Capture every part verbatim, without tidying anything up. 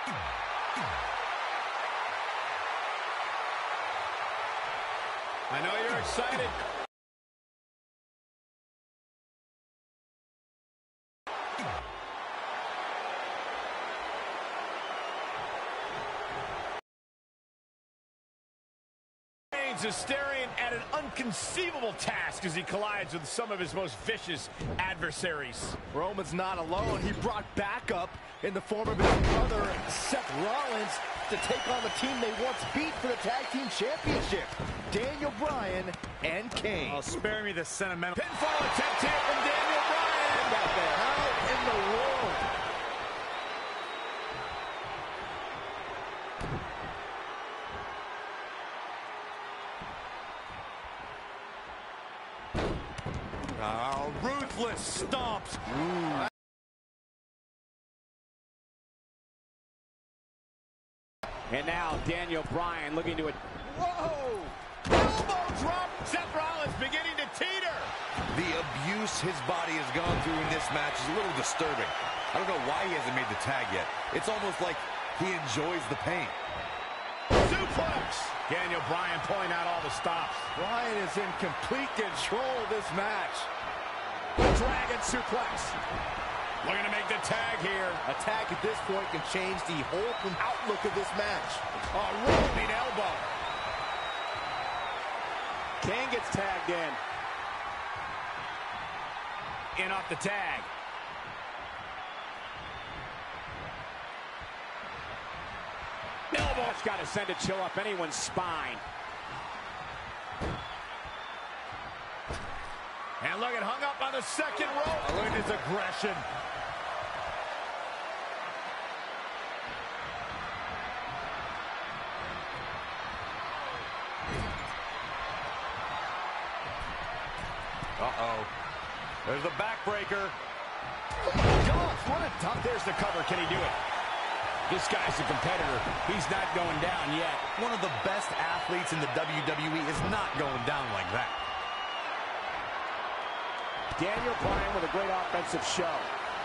I know you're excited. Is staring at an inconceivable task as he collides with some of his most vicious adversaries. Roman's not alone. He brought backup in the form of his brother, Seth Rollins, to take on the team they once beat for the Tag Team Championship, Daniel Bryan and Kane. Oh, spare me the sentimental. Pinfall attempt here from Daniel Bryan. How in the world? Oh, ruthless stomps. Ooh. And now Daniel Bryan looking to it. Whoa! Elbow drop. Seth Rollins beginning to teeter. The abuse his body has gone through in this match is a little disturbing. I don't know why he hasn't made the tag yet. It's almost like he enjoys the pain. Suplex. Daniel Bryan pulling out all the stops. Bryan is in complete control of this match. Dragon suplex. Looking to make the tag here. A tag at this point can change the whole outlook of this match. A rolling elbow. Kane gets tagged in. In off the tag. Elbow's got to send a chill up anyone's spine. And look at hung up on the second rope. Look at his aggression. Uh-oh. There's the backbreaker. Oh my gosh, what a dump. There's the cover. Can he do it? This guy's a competitor. He's not going down yet. One of the best athletes in the W W E is not going down like that. Daniel Bryan with a great offensive show.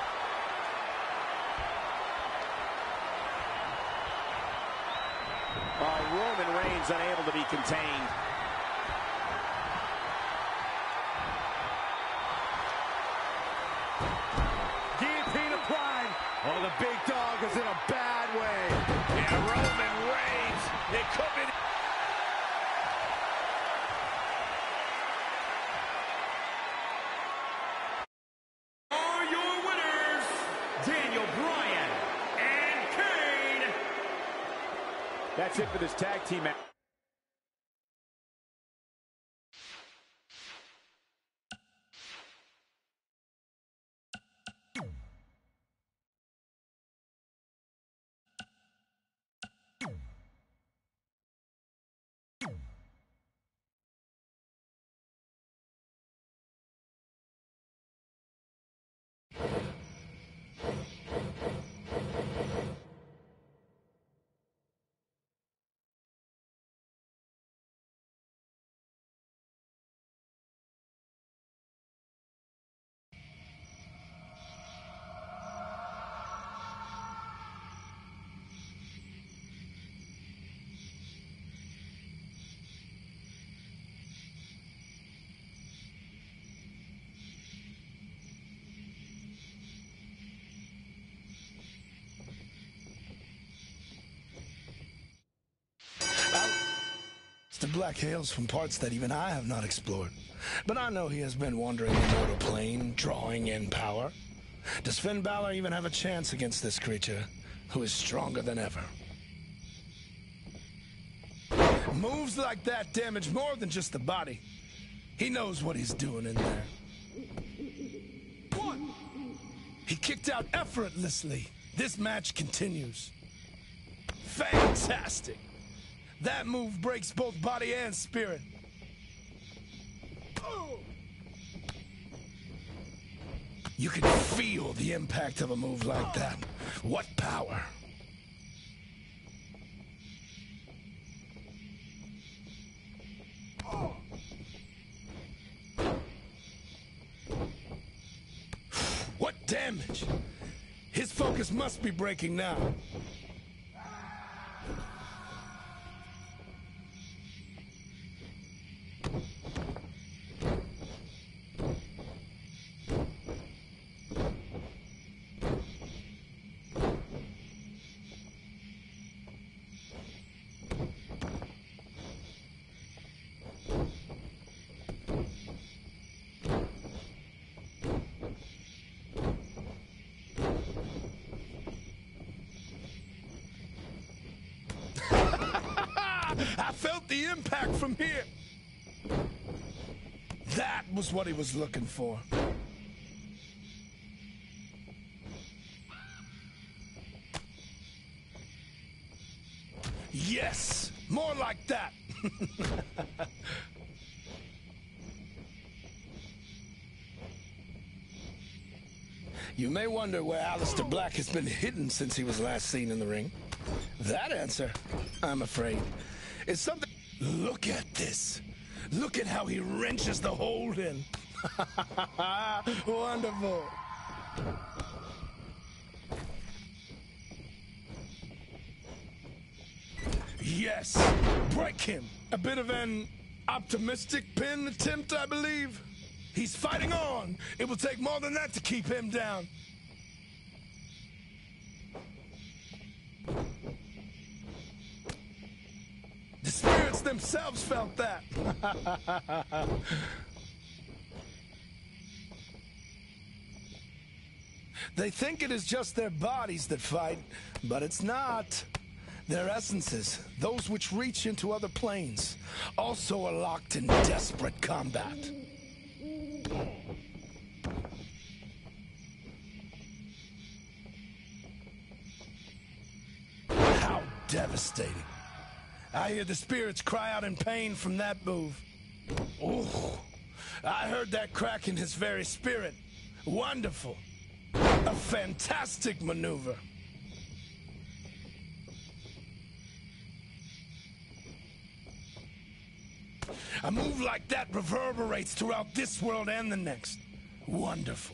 Uh, Roman Reigns unable to be contained. Guillotine applied. Oh, the big dog is in a bad way. Yeah, Roman Reigns. It could be. Are your winners, Daniel Bryan and Kane. That's it for this tag team match. The black hails from parts that even I have not explored. But I know he has been wandering the mortal plane, drawing in power. Does Finn Balor even have a chance against this creature, who is stronger than ever? Moves like that damage more than just the body. He knows what he's doing in there. One. He kicked out effortlessly. This match continues. Fantastic. That move breaks both body and spirit. You can feel the impact of a move like that. What power. What damage. His focus must be breaking now. I felt the impact from here. That was what he was looking for. Yes, more like that. You may wonder where Aleister Black has been hidden since he was last seen in the ring. That answer, I'm afraid, is something... Look at this. Look at how he wrenches the hold in. Wonderful. Yes, break him. A bit of an optimistic pin attempt, I believe. He's fighting on. It will take more than that to keep him down. The spirits themselves felt that. They think it is just their bodies that fight, but it's not. Their essences, those which reach into other planes, also are locked in desperate combat. How devastating. I hear the spirits cry out in pain from that move. Oh, I heard that crack in his very spirit. Wonderful. A fantastic maneuver. A move like that reverberates throughout this world and the next. Wonderful.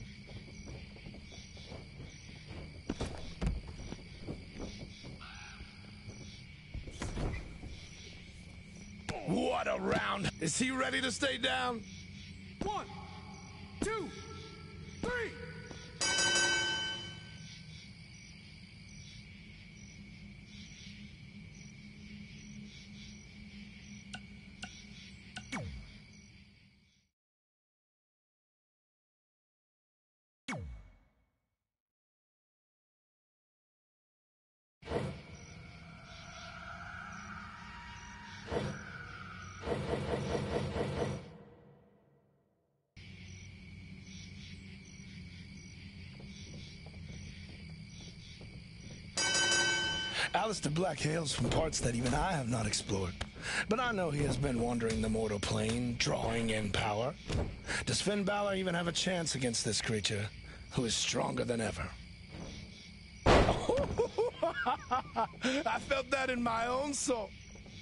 What a round. Is he ready to stay down? One, two, three. Aleister Black hails from parts that even I have not explored. But I know he has been wandering the mortal plane, drawing in power. Does Finn Balor even have a chance against this creature, who is stronger than ever? I felt that in my own soul.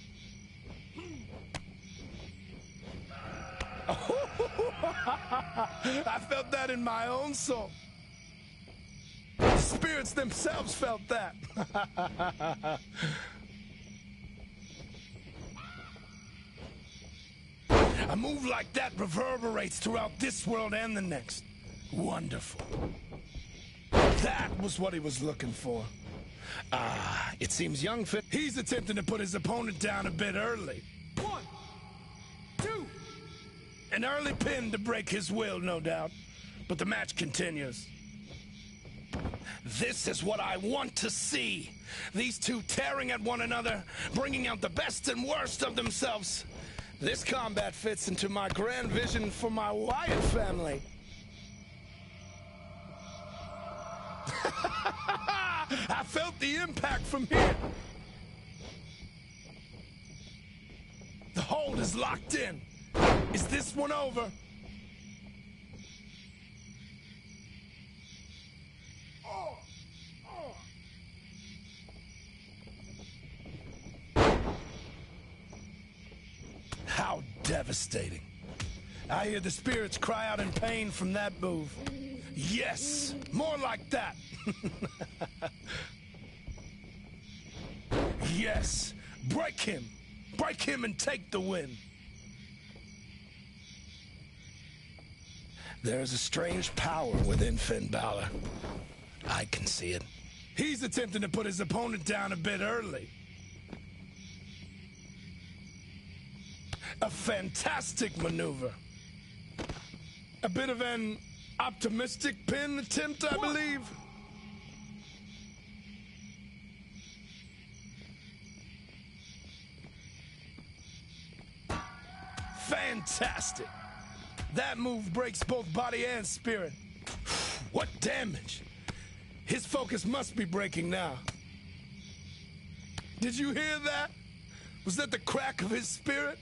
I felt that in my own soul. The spirits themselves felt that. A move like that reverberates throughout this world and the next. Wonderful. That was what he was looking for. Ah, it seems young Finn... He's attempting to put his opponent down a bit early. One, two. An early pin to break his will, no doubt. But the match continues. This is what I want to see. These two tearing at one another, bringing out the best and worst of themselves. This combat fits into my grand vision for my Wyatt family. I felt the impact from here. The hold is locked in. Is this one over? How devastating. I hear the spirits cry out in pain from that move. Yes, more like that. Yes, break him. Break him and take the win. There is a strange power within Finn Balor. I can see it. He's attempting to put his opponent down a bit early. A fantastic maneuver. A bit of an optimistic pin attempt, I believe. Fantastic. That move breaks both body and spirit. What damage. His focus must be breaking now. Did you hear that? Was that the crack of his spirit?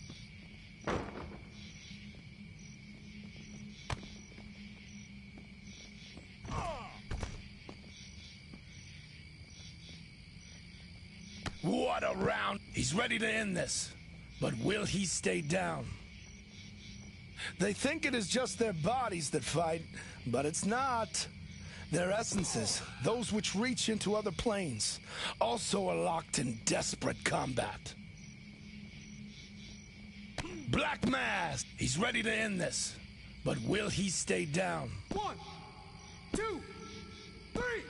What a round. He's ready to end this. But will he stay down? They think it is just their bodies that fight, but it's not. Their essences, those which reach into other planes, also are locked in desperate combat. Black Mask. He's ready to end this. But will he stay down? One, two, three.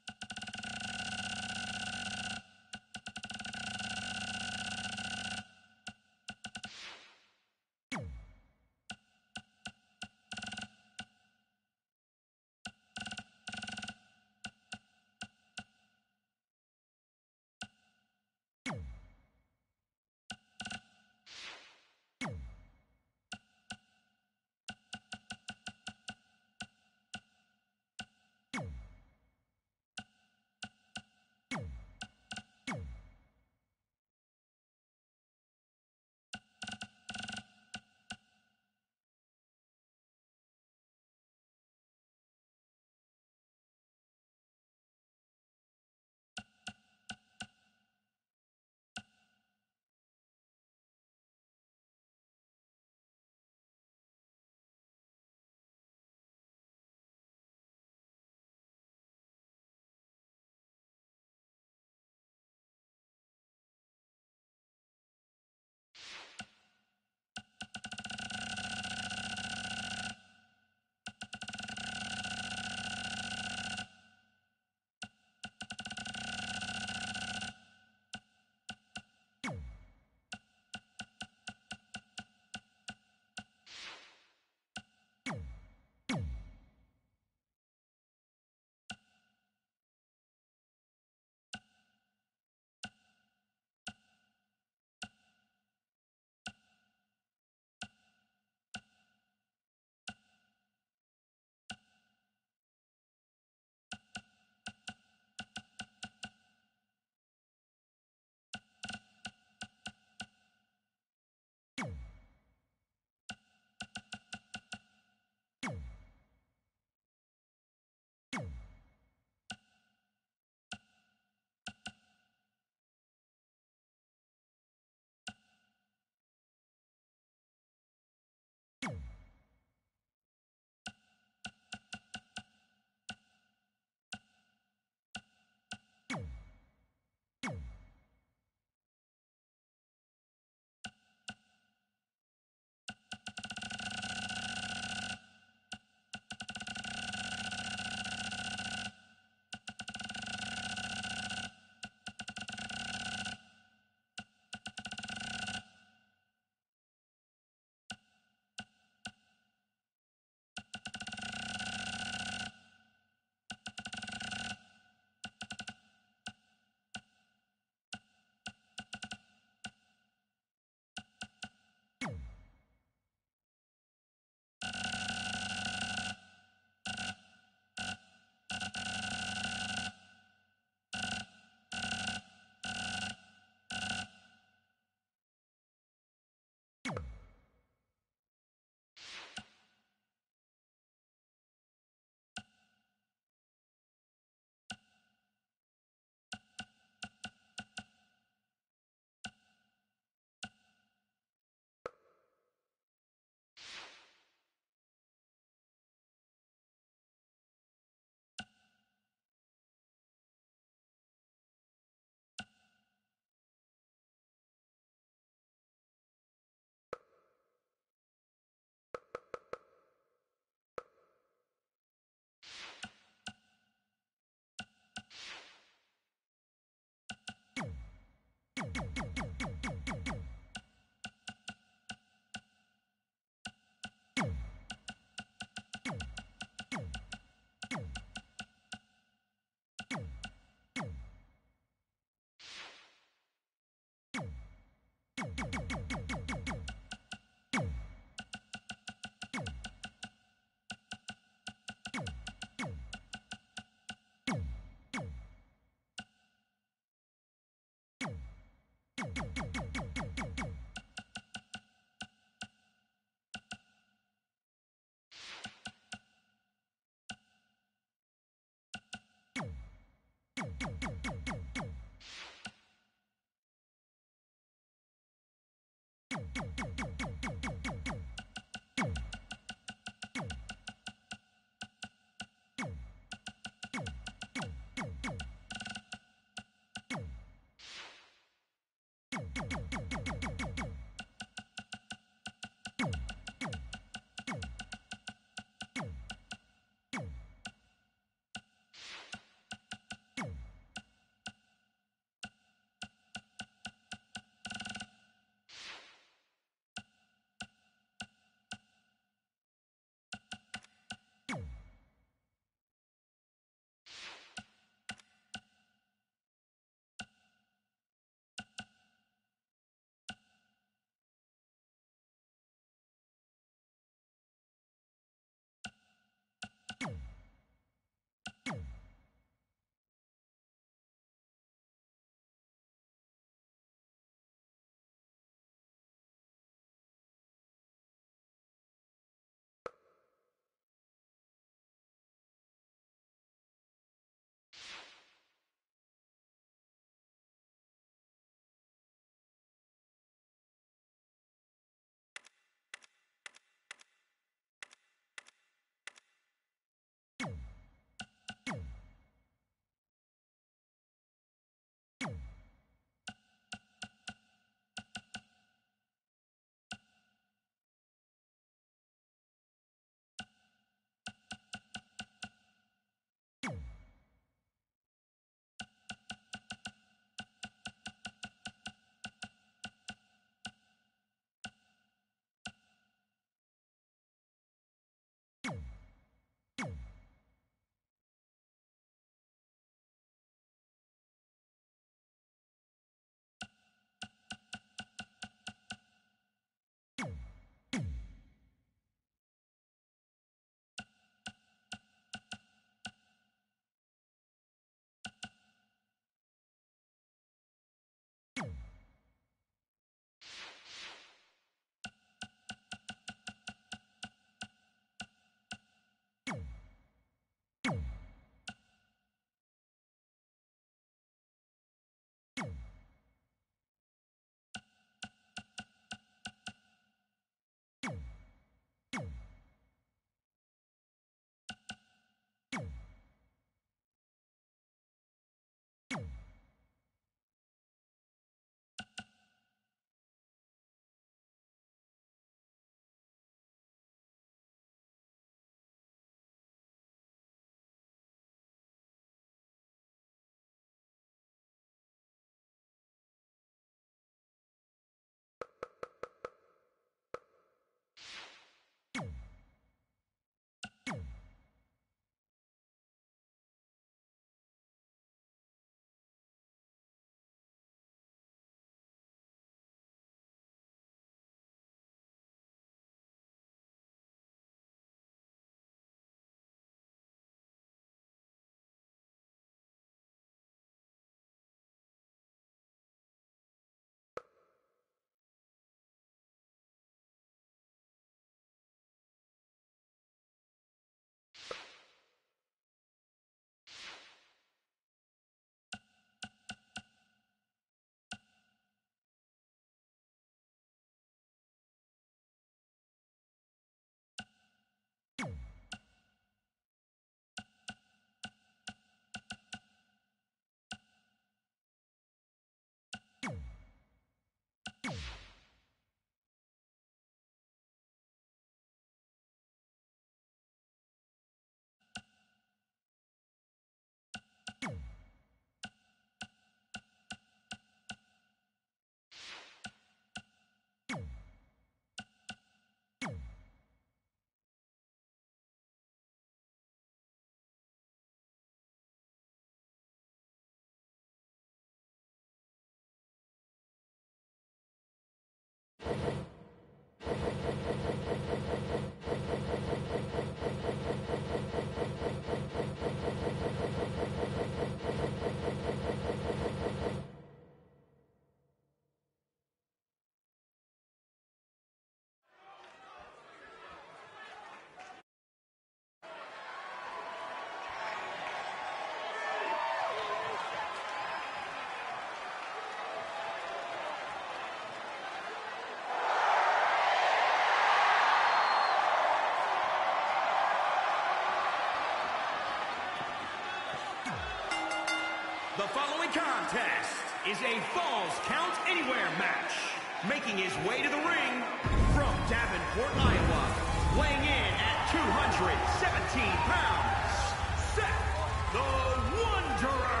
contest is a Falls Count Anywhere match. Making his way to the ring from Davenport, Iowa, weighing in at two hundred seventeen pounds, Seth the Wanderer.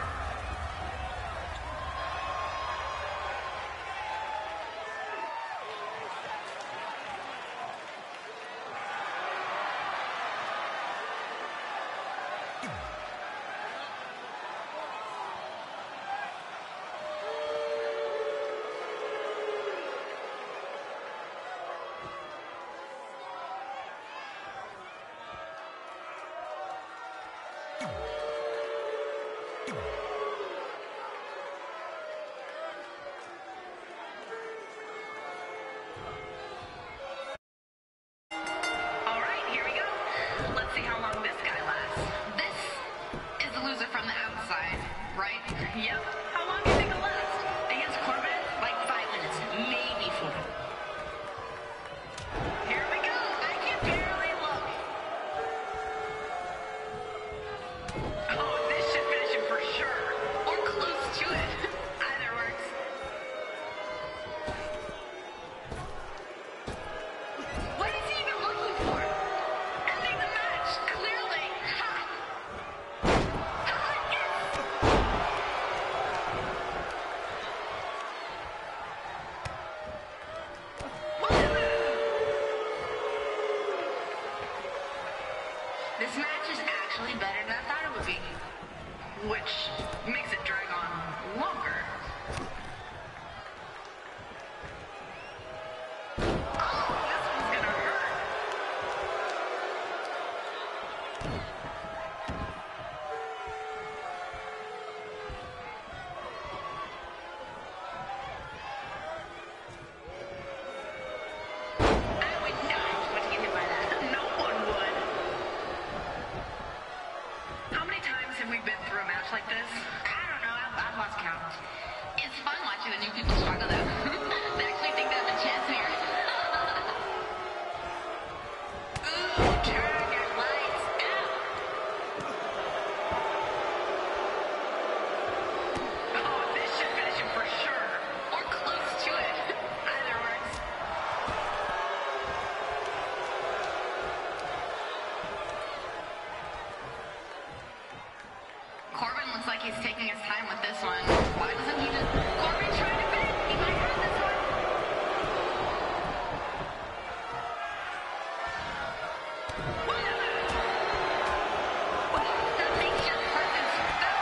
Yep. How long do you think it'll last? Against Corbin? Like five minutes. Maybe four. Here we go. I can barely look. Oh, this should finish him for sure. Or close to it. Either works. What is he even looking for? Ending the match. Clearly. Ha! This match is actually better than I thought it would be, which makes it drag on longer. Oh, this one's gonna hurt. I would not want to get hit by that. No one would. How many times have we been through a match like this? I don't know. I've, I've lost count. It's fun watching the new people struggle, though. They actually think they have a chance here. Ooh, turn your lights out. Oh, this should finish him for sure. Or close to it. Either works. Corbin looks like he's taking his time with this one. Why doesn't he just... Corbin's trying to fit. He might have this one. That makes your presence felt.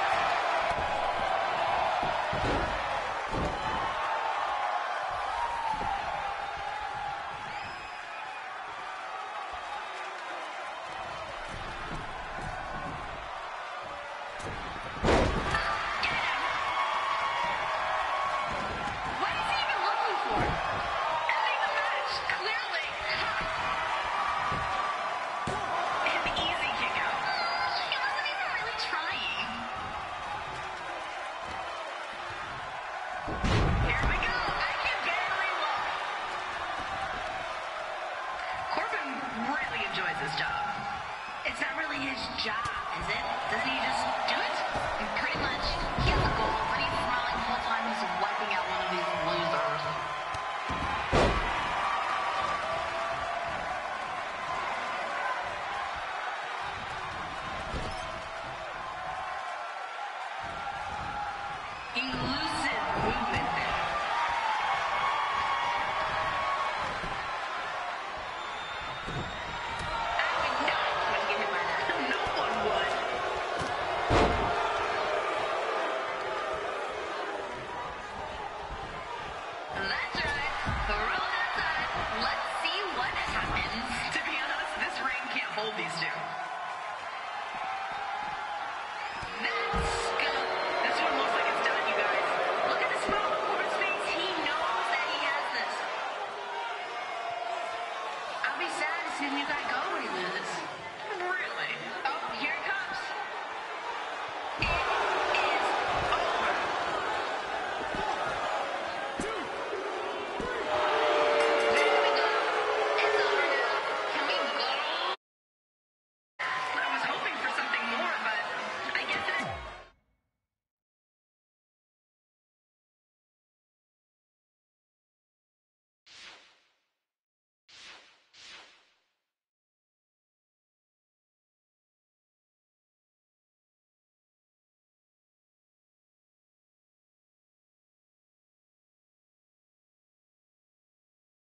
What is he even looking for? Ending the match, clearly. An easy kick out. He wasn't even really trying. Here we go. I can barely look. Corbin really enjoys his job. It's not really his job, is it? Doesn't he just do it? And pretty much, he has a goal, but he's smiling the whole time he's wiping out one of these losers. Elusive movement there. I would not want to get hit by that. No one would. That's right. Throw it outside. Let's see what happens. To be honest, this ring can't hold these two. That's good. This one looks like it's done, you guys. Look at the smile on Corbin's face. He knows that he has this. I'll be sad to see the new guy go when he loses. Really?